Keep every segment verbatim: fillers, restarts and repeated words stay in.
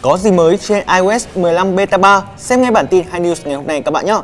Có gì mới trên iOS mười lăm Beta ba? Xem ngay bản tin hai News ngày hôm nay các bạn nhé!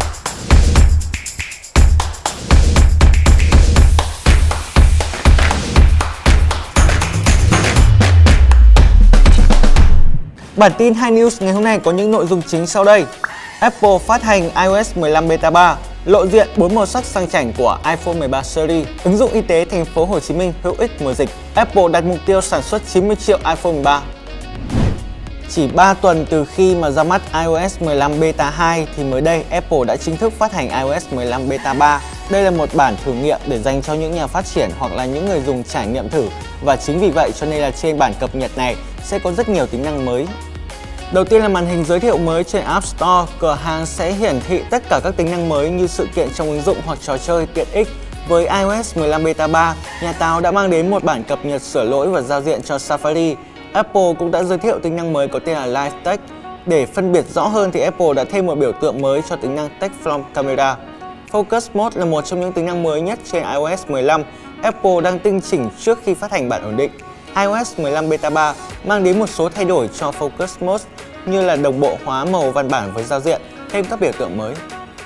Bản tin hai News ngày hôm nay có những nội dung chính sau đây. Apple phát hành iOS mười lăm Beta ba, lộ diện bốn màu sắc sang chảnh của iPhone mười ba series, ứng dụng y tế thành phố Hồ Chí Minh hữu ích mùa dịch. Apple đặt mục tiêu sản xuất chín mươi triệu iPhone mười ba. Chỉ ba tuần từ khi mà ra mắt iOS mười lăm Beta hai thì mới đây Apple đã chính thức phát hành iOS mười lăm Beta ba. Đây là một bản thử nghiệm để dành cho những nhà phát triển hoặc là những người dùng trải nghiệm thử, và chính vì vậy cho nên là trên bản cập nhật này sẽ có rất nhiều tính năng mới. Đầu tiên là màn hình giới thiệu mới trên App Store. Cửa hàng sẽ hiển thị tất cả các tính năng mới như sự kiện trong ứng dụng hoặc trò chơi tiện ích. Với iOS mười lăm Beta ba, nhà táo đã mang đến một bản cập nhật sửa lỗi và giao diện cho Safari. Apple cũng đã giới thiệu tính năng mới có tên là Live Text. Để phân biệt rõ hơn thì Apple đã thêm một biểu tượng mới cho tính năng Text from Camera. Focus Mode là một trong những tính năng mới nhất trên iOS mười lăm. Apple đang tinh chỉnh trước khi phát hành bản ổn định. iOS mười lăm Beta ba mang đến một số thay đổi cho Focus Mode như là đồng bộ hóa màu văn bản với giao diện, thêm các biểu tượng mới.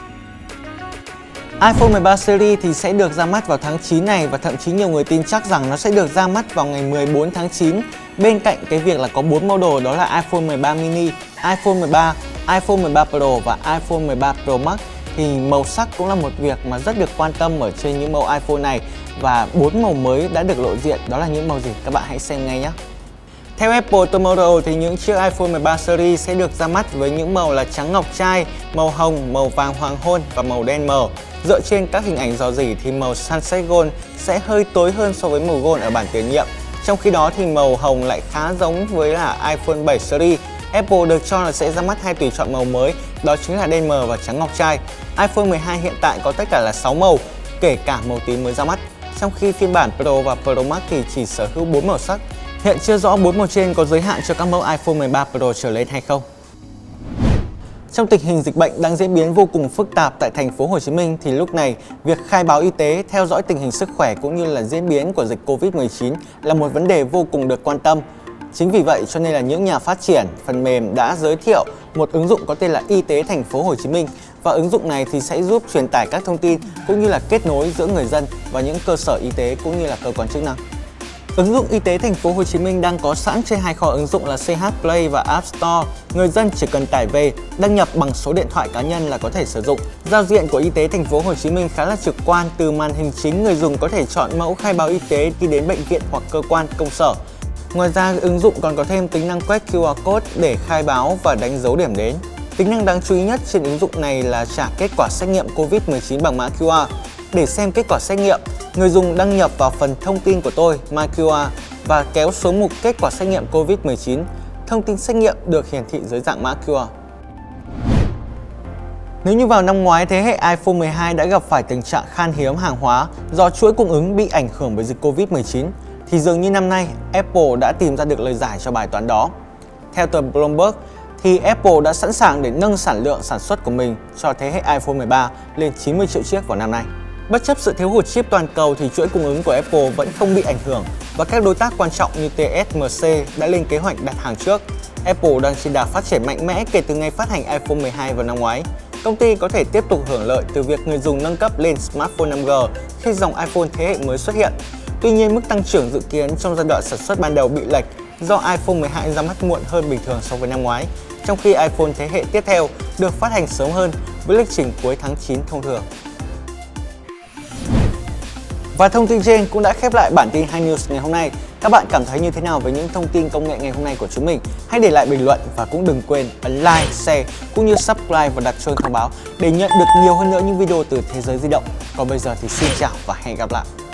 iPhone mười ba series thì sẽ được ra mắt vào tháng chín này, và thậm chí nhiều người tin chắc rằng nó sẽ được ra mắt vào ngày mười bốn tháng chín. Bên cạnh cái việc là có bốn model đó là iPhone mười ba mini, iPhone mười ba, iPhone mười ba Pro và iPhone mười ba Pro Max, thì màu sắc cũng là một việc mà rất được quan tâm ở trên những mẫu iPhone này, và bốn màu mới đã được lộ diện. Đó là những màu gì? Các bạn hãy xem ngay nhé! Theo Apple Tomorrow thì những chiếc iPhone mười ba series sẽ được ra mắt với những màu là trắng ngọc trai, màu hồng, màu vàng hoàng hôn và màu đen mờ. Dựa trên các hình ảnh rò rỉ thì màu Sunset Gold sẽ hơi tối hơn so với màu Gold ở bản tiền nhiệm. Trong khi đó thì màu hồng lại khá giống với là iPhone bảy series. Apple được cho là sẽ ra mắt hai tùy chọn màu mới, đó chính là đen mờ và trắng ngọc trai. iPhone mười hai hiện tại có tất cả là sáu màu, kể cả màu tím mới ra mắt. Trong khi phiên bản Pro và Pro Max thì chỉ sở hữu bốn màu sắc. Hiện chưa rõ bốn màu trên có giới hạn cho các mẫu iPhone mười ba Pro trở lên hay không. Trong tình hình dịch bệnh đang diễn biến vô cùng phức tạp tại thành phố Hồ Chí Minh thì lúc này việc khai báo y tế, theo dõi tình hình sức khỏe cũng như là diễn biến của dịch Covid mười chín là một vấn đề vô cùng được quan tâm. Chính vì vậy cho nên là những nhà phát triển phần mềm đã giới thiệu một ứng dụng có tên là Y tế thành phố Hồ Chí Minh, và ứng dụng này thì sẽ giúp truyền tải các thông tin cũng như là kết nối giữa người dân và những cơ sở y tế cũng như là cơ quan chức năng. Ứng dụng Y tế thành phố Hồ Chí Minh đang có sẵn trên hai kho ứng dụng là xê hát Play và App Store. Người dân chỉ cần tải về, đăng nhập bằng số điện thoại cá nhân là có thể sử dụng. Giao diện của Y tế thành phố Hồ Chí Minh khá là trực quan. Từ màn hình chính, người dùng có thể chọn mẫu khai báo y tế khi đến bệnh viện hoặc cơ quan công sở. Ngoài ra, ứng dụng còn có thêm tính năng quét quy rờ code để khai báo và đánh dấu điểm đến. Tính năng đáng chú ý nhất trên ứng dụng này là trả kết quả xét nghiệm Covid mười chín bằng mã quy rờ. Để xem kết quả xét nghiệm, người dùng đăng nhập vào phần thông tin của tôi, My quy rờ, và kéo xuống mục kết quả xét nghiệm Covid mười chín. Thông tin xét nghiệm được hiển thị dưới dạng mã quy rờ. Nếu như vào năm ngoái thế hệ iPhone mười hai đã gặp phải tình trạng khan hiếm hàng hóa do chuỗi cung ứng bị ảnh hưởng bởi dịch Covid mười chín, thì dường như năm nay Apple đã tìm ra được lời giải cho bài toán đó. Theo tờ Bloomberg, thì Apple đã sẵn sàng để nâng sản lượng sản xuất của mình cho thế hệ iPhone mười ba lên chín mươi triệu chiếc vào năm nay. Bất chấp sự thiếu hụt chip toàn cầu thì chuỗi cung ứng của Apple vẫn không bị ảnh hưởng, và các đối tác quan trọng như tê ét em xê đã lên kế hoạch đặt hàng trước. Apple đang trên đà phát triển mạnh mẽ kể từ ngày phát hành iPhone mười hai vào năm ngoái. Công ty có thể tiếp tục hưởng lợi từ việc người dùng nâng cấp lên smartphone năm G khi dòng iPhone thế hệ mới xuất hiện. Tuy nhiên, mức tăng trưởng dự kiến trong giai đoạn sản xuất ban đầu bị lệch do iPhone mười hai ra mắt muộn hơn bình thường so với năm ngoái, trong khi iPhone thế hệ tiếp theo được phát hành sớm hơn với lịch trình cuối tháng chín thông thường. Và thông tin trên cũng đã khép lại bản tin hai News ngày hôm nay. Các bạn cảm thấy như thế nào với những thông tin công nghệ ngày hôm nay của chúng mình? Hãy để lại bình luận và cũng đừng quên ấn like, share cũng như subscribe và đặt chuông thông báo để nhận được nhiều hơn nữa những video từ thế giới di động. Còn bây giờ thì xin chào và hẹn gặp lại!